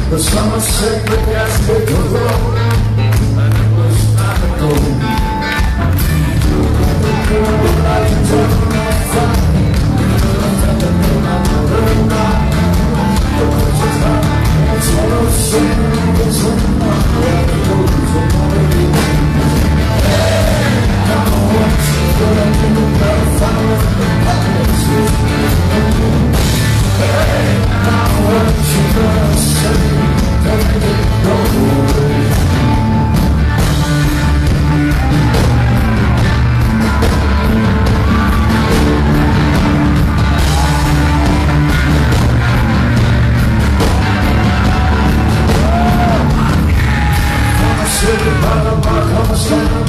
The summer sacred casket was low, and it was time to go. The girl would like to turn on fire, and the moonlight will burn down. The Christmas time, it's all the same, it's all the hey, now what's gonna do about fire and the palaces? Hey, now what you gonna say? Don't it go away? Come and sit by the bar, come and stand